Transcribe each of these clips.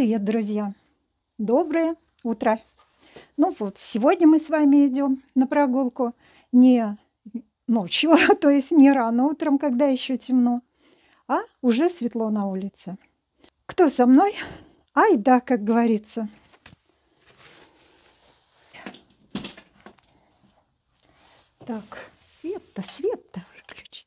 Привет, друзья! Доброе утро! Ну вот, сегодня мы с вами идем на прогулку не ночью, то есть не рано утром, когда еще темно, а уже светло на улице. Кто со мной? Ай да, как говорится. Так, свет-то выключить.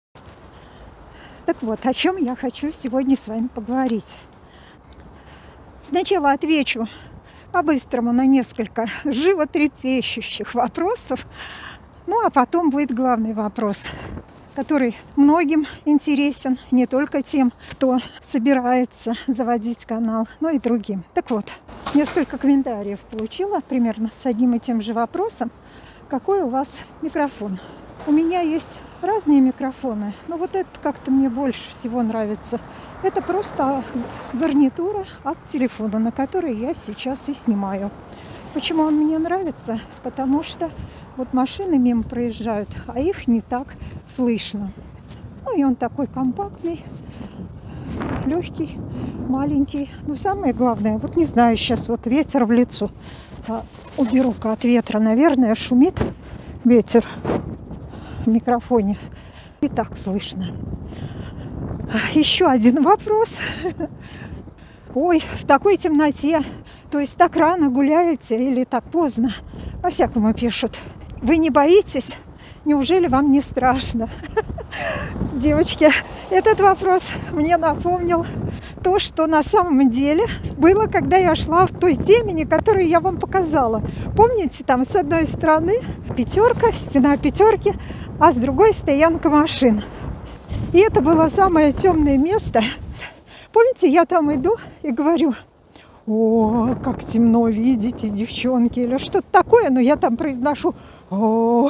Так вот, о чем я хочу сегодня с вами поговорить. Сначала отвечу по-быстрому на несколько животрепещущих вопросов, ну а потом будет главный вопрос, который многим интересен, не только тем, кто собирается заводить канал, но и другим. Так вот, несколько комментариев получила примерно с одним и тем же вопросом. Какой у вас микрофон? У меня есть разные микрофоны, но вот этот как-то мне больше всего нравится. Это просто гарнитура от телефона, на который я сейчас и снимаю. Почему он мне нравится? Потому что вот машины мимо проезжают, а их не так слышно. Ну и он такой компактный, легкий, маленький. Но самое главное, вот не знаю, сейчас вот ветер в лицо. Уберу-ка от ветра, наверное, шумит ветер в микрофоне. И так слышно. Еще один вопрос. Ой, в такой темноте, то есть так рано гуляете или так поздно? По-всякому пишут. Вы не боитесь? Неужели вам не страшно? Девочки, этот вопрос мне напомнил то, что на самом деле было, когда я шла в той темени, которую я вам показала. Помните, там с одной стороны пятерка, стена пятерки, а с другой стоянка машин. И это было самое темное место. Помните, я там иду и говорю: о, как темно, видите, девчонки, или что-то такое, но я там произношу: о,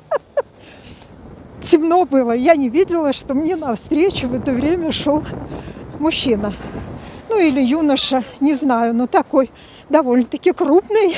темно было. Я не видела, что мне навстречу в это время шел мужчина. Ну или юноша, не знаю, но такой довольно-таки крупный.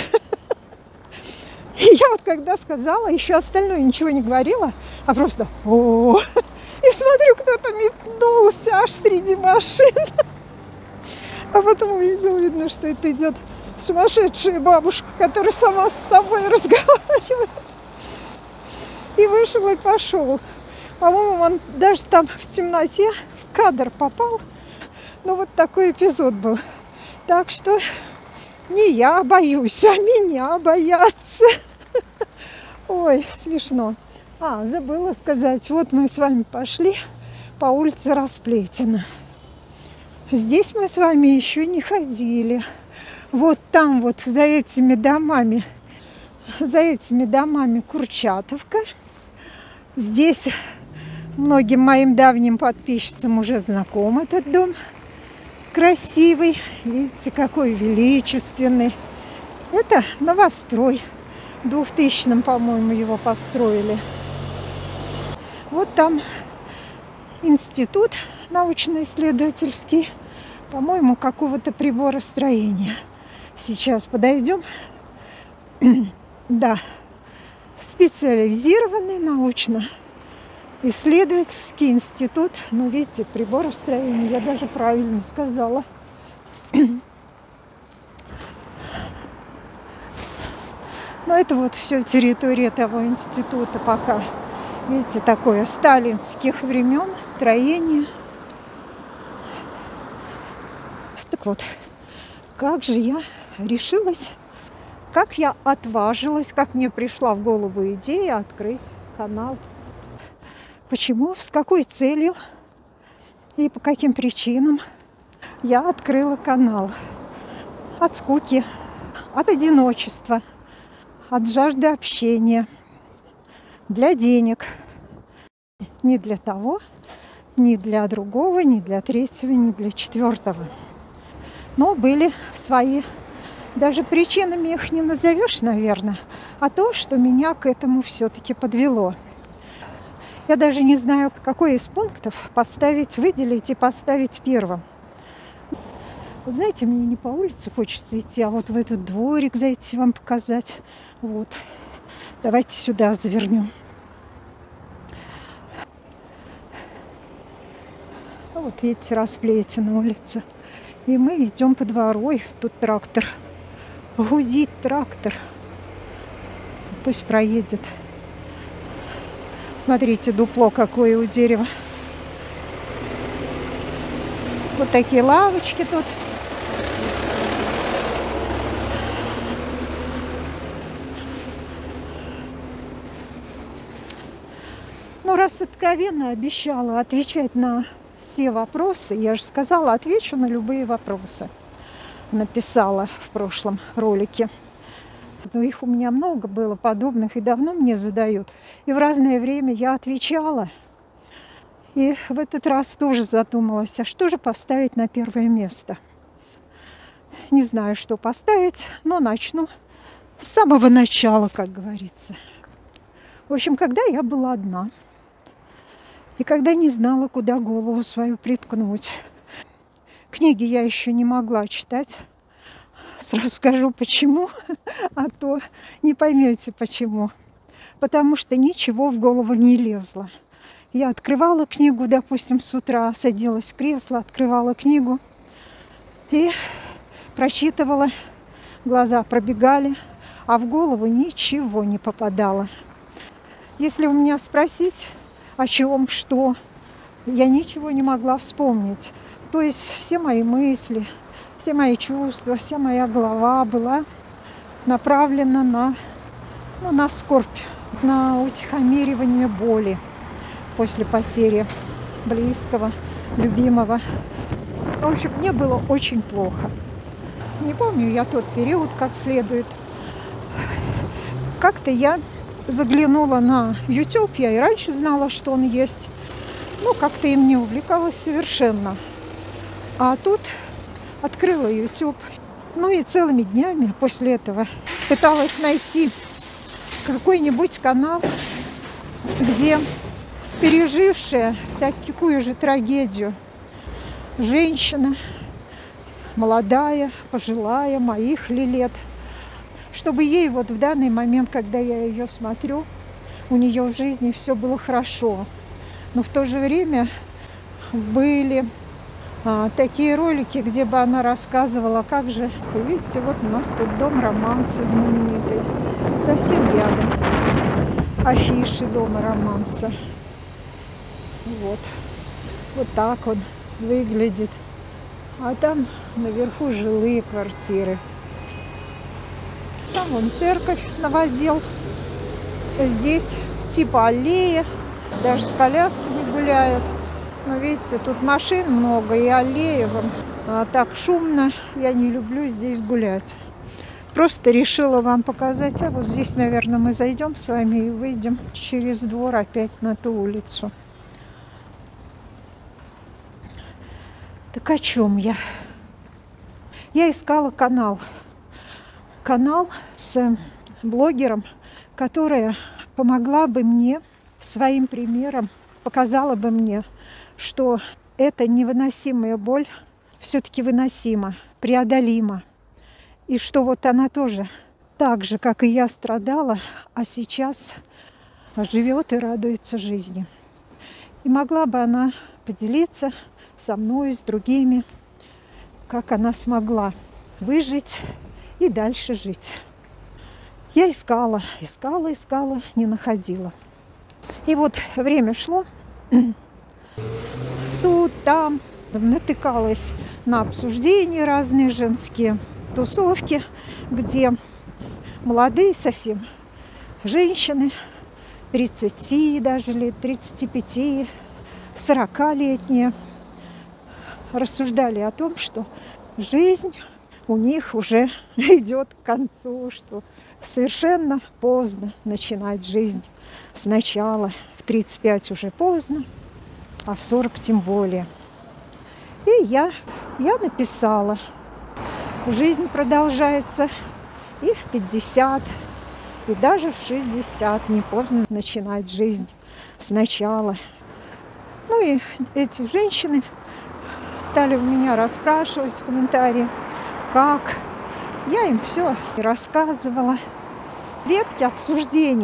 И я вот когда сказала, еще остальное ничего не говорила, а просто о. И смотрю, кто-то метнулся аж среди машин. А потом увидел, видно, что это идет сумасшедшая бабушка, которая сама с собой разговаривает. И вышел и пошел. По-моему, он даже там в темноте в кадр попал. Ну, вот такой эпизод был. Так что не я боюсь, а меня боятся. Ой, смешно. Забыла сказать. Вот мы с вами пошли по улице Расплетина. Здесь мы с вами еще не ходили. Вот там вот за этими домами Курчатовка. Здесь многим моим давним подписчицам уже знаком этот дом. Красивый. Видите, какой величественный. Это новострой. В 2000-м, по-моему, его построили. Вот там институт научно-исследовательский, по-моему, какого-то приборостроения. Сейчас подойдем. Да, специализированный научно-исследовательский институт. Ну, видите, приборостроение, я даже правильно сказала. Но это вот все территория того института пока. Видите, такое сталинских времен строение. Так вот, как же я решилась, как я отважилась, как мне пришла в голову идея открыть канал. Почему, с какой целью и по каким причинам я открыла канал. От скуки, от одиночества, от жажды общения. Для денег. Не для того, ни для другого, ни для третьего, ни для четвертого. Но были свои, даже причинами их не назовешь, наверное, а то, что меня к этому все-таки подвело. Я даже не знаю, какой из пунктов выделить и поставить первым. Вы знаете, мне не по улице хочется идти, а вот в этот дворик зайти вам показать. Вот. Давайте сюда завернем. Вот видите, Расплетина улица. И мы идем по двору, и тут трактор. Гудит трактор. Пусть проедет. Смотрите, дупло какое у дерева. Вот такие лавочки тут. Ну, раз откровенно обещала отвечать на все вопросы, я же сказала, отвечу на любые вопросы. Написала в прошлом ролике. Но их у меня много было подобных, и давно мне задают. И в разное время я отвечала. И в этот раз тоже задумалась, а что же поставить на первое место? Не знаю, что поставить, но начну с самого начала, как говорится. В общем, когда я была одна, и когда не знала, куда голову свою приткнуть. Книги я еще не могла читать. Сразу скажу, почему, а то не поймете, почему. Потому что ничего в голову не лезло. Я открывала книгу, допустим, с утра, садилась в кресло, открывала книгу и прочитывала, глаза пробегали, а в голову ничего не попадало. Если у меня спросить, о чем, что, я ничего не могла вспомнить. То есть все мои мысли, все мои чувства, вся моя голова была направлена на скорбь, на утихомиривание боли после потери близкого, любимого. В общем, мне было очень плохо. Не помню я тот период как следует. Как-то я заглянула на YouTube, я и раньше знала, что он есть. Но как-то им не увлекалась совершенно. А тут открыла YouTube. Ну и целыми днями после этого пыталась найти какой-нибудь канал, где пережившая такую же трагедию женщина, молодая, пожилая, моих ли лет, чтобы ей вот в данный момент, когда я ее смотрю, у нее в жизни все было хорошо. Но в то же время были такие ролики, где бы она рассказывала, как же, видите, вот у нас тут дом романса знаменитый, совсем рядом, афиши дома романса. Вот так он выглядит. А там наверху жилые квартиры. Там вон церковь, новодел. Здесь типа аллея, даже с колясками гуляют. Но видите, тут машин много и аллея вон. Так шумно, я не люблю здесь гулять. Просто решила вам показать. А вот здесь, наверное, мы зайдем с вами и выйдем через двор опять на ту улицу. Так о чем я? Я искала канал. Канал с блогером, которая помогла бы мне своим примером, показала бы мне, что эта невыносимая боль все-таки выносима, преодолима. И что вот она тоже так же, как и я, страдала, а сейчас живет и радуется жизни. И могла бы она поделиться со мной, с другими, как она смогла выжить и дальше жить. Я искала, не находила. И вот время шло, тут, там, натыкалась на обсуждения разные женские, тусовки, где молодые совсем женщины, 30 даже лет, 35, 40-летние, рассуждали о том, что жизнь у них уже идет к концу, что совершенно поздно начинать жизнь сначала. В 35 уже поздно, а в 40 тем более. И я написала, жизнь продолжается и в 50, и даже в 60 не поздно начинать жизнь сначала. Ну и эти женщины стали у меня расспрашивать в комментарии, как. Я им все рассказывала. Ветки обсуждений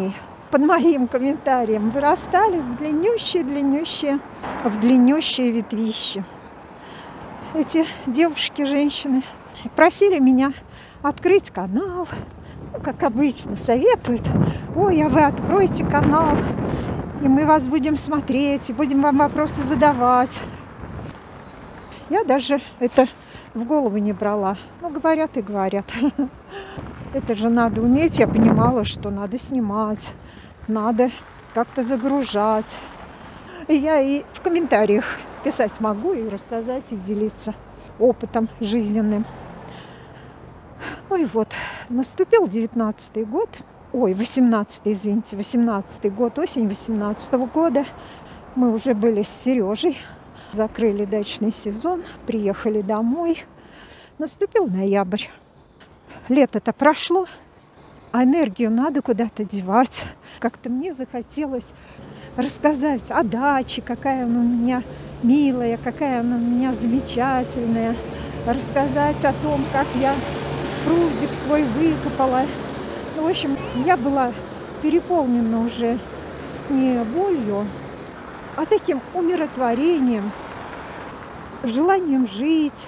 под моим комментарием вырастали в длиннющие ветвища. Эти девушки, женщины просили меня открыть канал. Ну, как обычно, советуют: ой, а вы откройте канал, и мы вас будем смотреть, и будем вам вопросы задавать. Я даже это в голову не брала. Ну, говорят и говорят. Это же надо уметь. Я понимала, что надо снимать, надо как-то загружать. И я и в комментариях писать могу, и рассказать, и делиться опытом жизненным. Ну и вот, наступил 19-й год. Ой, 18-й, извините, 18-й год, осень 18-го года. Мы уже были с Сережей, закрыли дачный сезон, приехали домой. Наступил ноябрь. Лето-то прошло, а энергию надо куда-то девать. Как-то мне захотелось рассказать о даче, какая она у меня милая, какая она у меня замечательная. Рассказать о том, как я прудик свой выкопала. Ну, в общем, я была переполнена уже не болью, а таким умиротворением, желанием жить,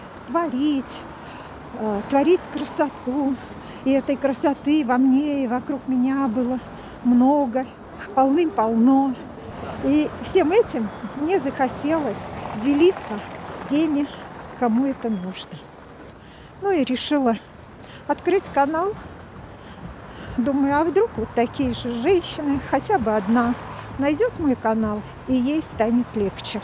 творить красоту. И этой красоты во мне и вокруг меня было много, полным-полно. И всем этим мне захотелось делиться с теми, кому это нужно. Ну и решила открыть канал. Думаю, а вдруг вот такие же женщины, хотя бы одна, найдет мой канал, и ей станет легче.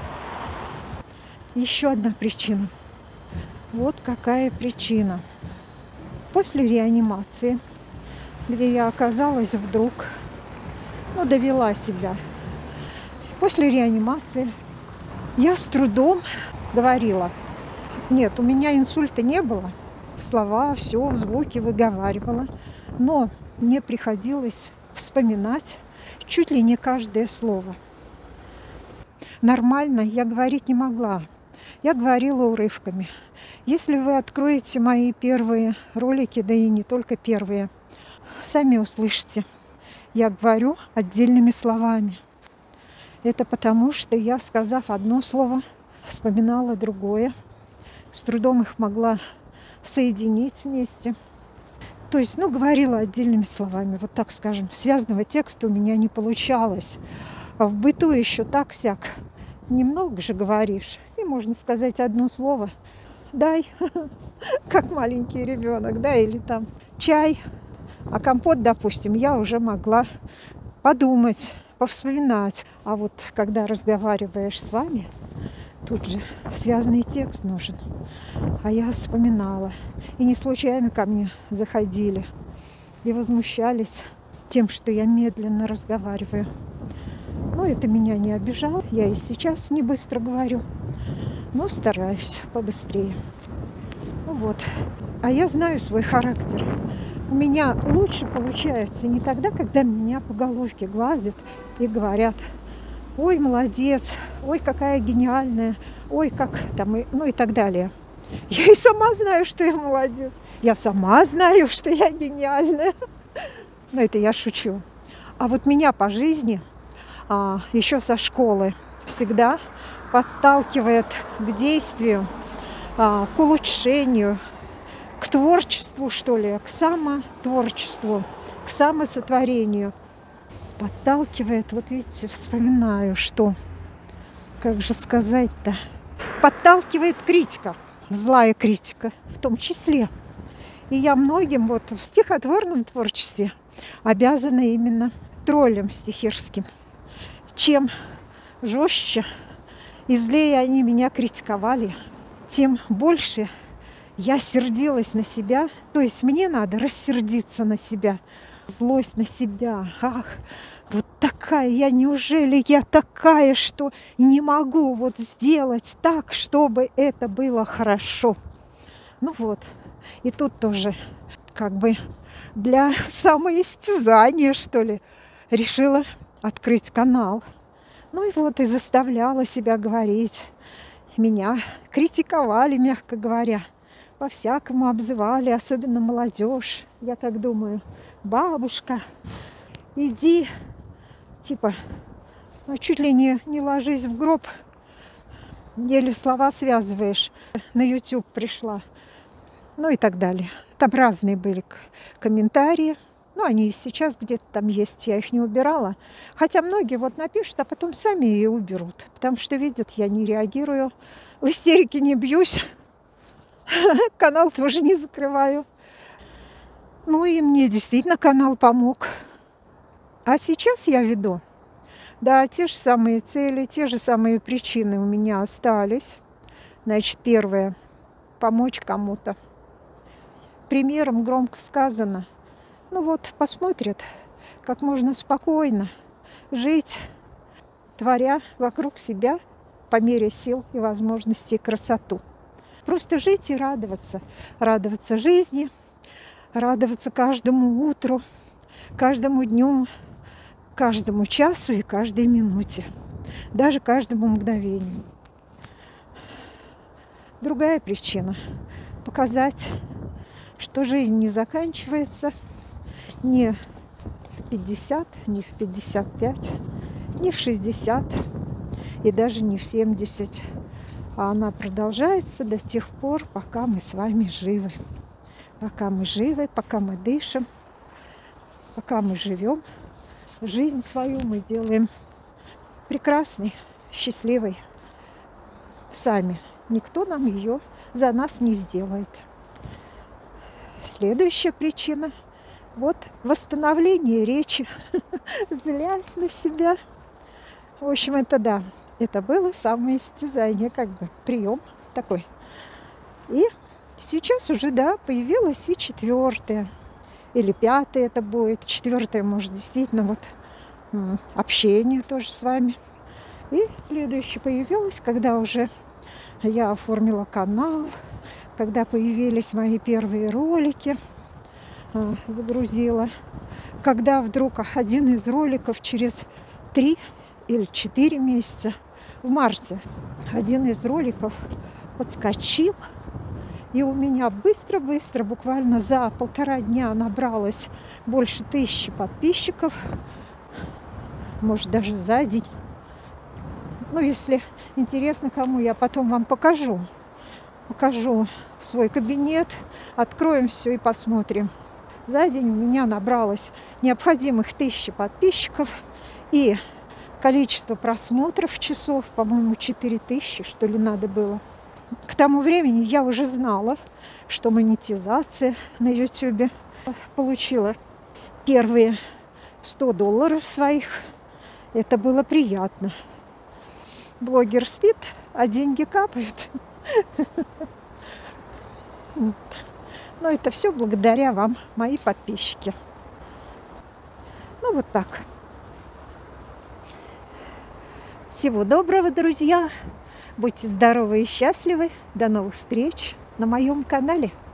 Еще одна причина. Вот какая причина. После реанимации, где я оказалась вдруг, довела себя. После реанимации я с трудом говорила. Нет, у меня инсульта не было. Слова, все, звуки выговаривала. Но мне приходилось вспоминать чуть ли не каждое слово. Нормально я говорить не могла. Я говорила урывками. Если вы откроете мои первые ролики, да и не только первые, сами услышите. Я говорю отдельными словами. Это потому, что я, сказав одно слово, вспоминала другое. С трудом их могла соединить вместе. То есть, говорила отдельными словами, вот так скажем. Связанного текста у меня не получалось. А в быту еще так-сяк. Немного же говоришь, и можно сказать одно слово. Дай, как маленький ребенок, да, или там чай. А компот, допустим, я уже могла подумать, повспоминать. А вот когда разговариваешь с вами, тут же связанный текст нужен. А я вспоминала. И не случайно ко мне заходили и возмущались тем, что я медленно разговариваю. Но это меня не обижало. Я и сейчас не быстро говорю, но стараюсь побыстрее. Вот. А я знаю свой характер. У меня лучше получается не тогда, когда меня по головке гладят и говорят: ой, молодец, ой, какая гениальная, ой, как там, и так далее. Я и сама знаю, что я молодец. Я сама знаю, что я гениальная. Но это я шучу. А вот меня по жизни, еще со школы, всегда подталкивает к действию, к улучшению, к творчеству, что ли, к самотворчеству, к самосотворению. Подталкивает, вот видите, вспоминаю, что, как же сказать-то, подталкивает критика, злая критика в том числе. И я многим вот в стихотворном творчестве обязана именно троллям стихирским. Чем жестче и злее они меня критиковали, тем больше я сердилась на себя. То есть мне надо рассердиться на себя, злость на себя. Ах, вот такая я, неужели я такая, что не могу вот сделать так, чтобы это было хорошо. Ну вот, и тут тоже как бы для самоистязания, что ли, решила открыть канал. Ну и вот, и заставляла себя говорить. Меня критиковали, мягко говоря. По-всякому обзывали, особенно молодежь. Я так думаю: бабушка, иди типа, ну, чуть ли не ложись в гроб, еле слова связываешь. На YouTube пришла. Ну и так далее. Там разные были комментарии. Ну, они и сейчас где-то там есть, я их не убирала. Хотя многие вот напишут, а потом сами ее уберут. Потому что видят, я не реагирую, в истерике не бьюсь, канал тоже не закрываю. Ну и мне действительно канал помог. А сейчас я веду. Да, те же самые цели, те же самые причины у меня остались. Значит, первое – помочь кому-то. Примером громко сказано. Ну вот, посмотрят, как можно спокойно жить, творя вокруг себя по мере сил и возможностей красоту. Просто жить и радоваться. Радоваться жизни, радоваться каждому утру, каждому дню, каждому часу и каждой минуте. Даже каждому мгновению. Другая причина – показать, что жизнь не заканчивается ни в 50, ни в 55, ни в 60 и даже не в 70. А она продолжается до тех пор, пока мы с вами живы. Пока мы живы, пока мы дышим, пока мы живем. Жизнь свою мы делаем прекрасной, счастливой сами. Никто нам ее за нас не сделает. Следующая причина – вот восстановление речи. Злясь на себя. В общем, это да, это было самоистязание, как бы прием такой. И сейчас уже, да, появилась и четвертая. Или пятая это будет. Четвертая, может, действительно, вот общение тоже с вами. И следующее появилось, когда уже я оформила канал, когда появились мои первые ролики, загрузила, когда вдруг один из роликов через 3 или 4 месяца, в марте, один из роликов подскочил, и у меня быстро-быстро, буквально за 1,5 дня набралось больше 1000 подписчиков, может, даже за день. Ну, если интересно кому, я потом вам покажу. Покажу свой кабинет, откроем все и посмотрим. За день у меня набралось необходимых 1000 подписчиков и количество просмотров часов, по-моему, 4000, что ли, надо было. К тому времени я уже знала, что монетизация на YouTube получила первые $100 своих. Это было приятно. Блогер спит, а деньги капают. Но это все благодаря вам, мои подписчики. Ну, вот так. Всего доброго, друзья. Будьте здоровы и счастливы. До новых встреч на моем канале.